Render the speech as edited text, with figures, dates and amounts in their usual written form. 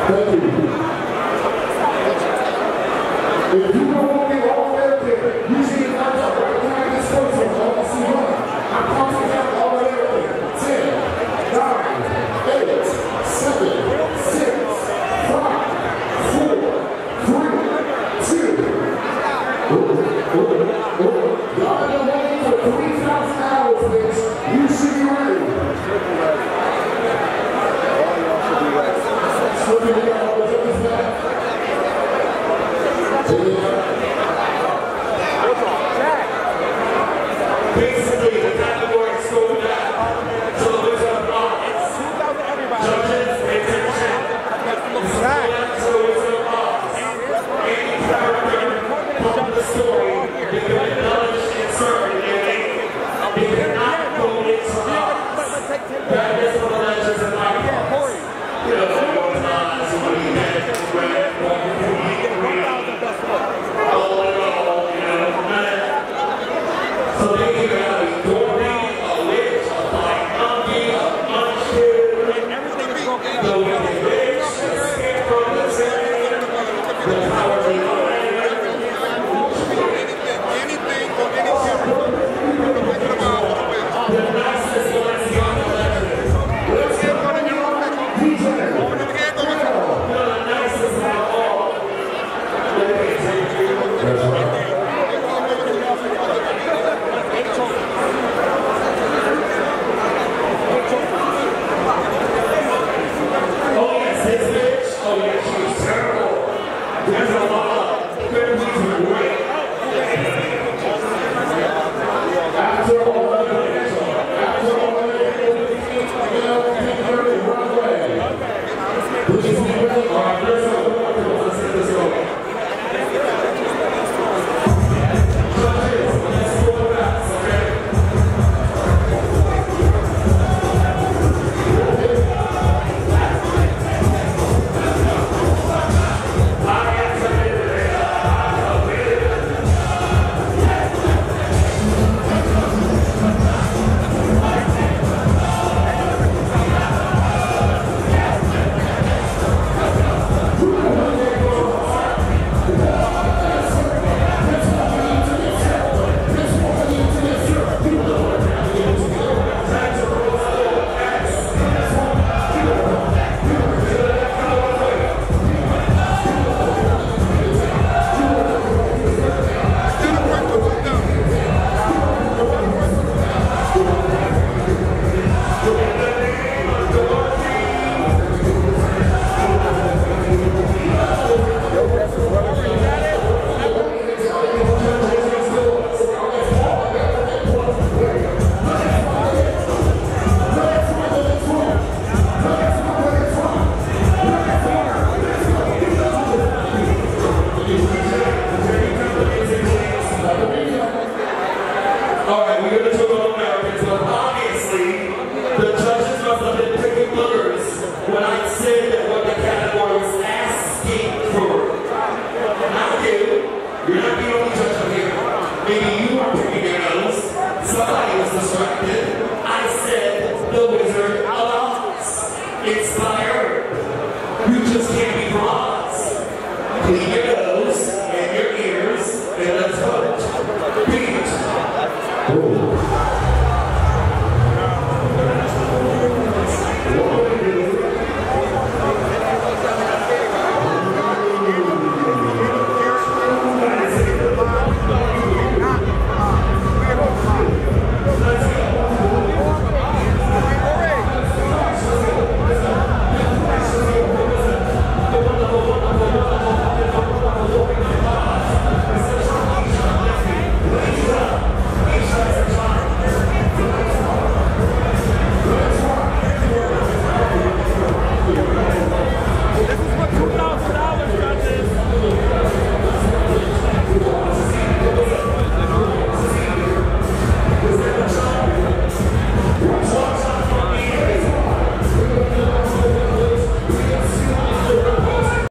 Thank you. If you don't want me all there, you see the numbers right behind this person. I want to see one. I'm counting down all the way. 10, 9, 8, 7, 6, 5, 4, 3, 2. Y'all been waiting for 3,000 hours, bitch. You should be ready. Basically, the category is going down. So it's a block. Judges, pay attention. It's a block. Any character from the story, they can acknowledge and serve in their name. They cannot go into us. That is for the legends and icons. You know, all times when we had to grab one, so they either have a doorway, a witch, a blind monkey, a munchkin, everything is broken up.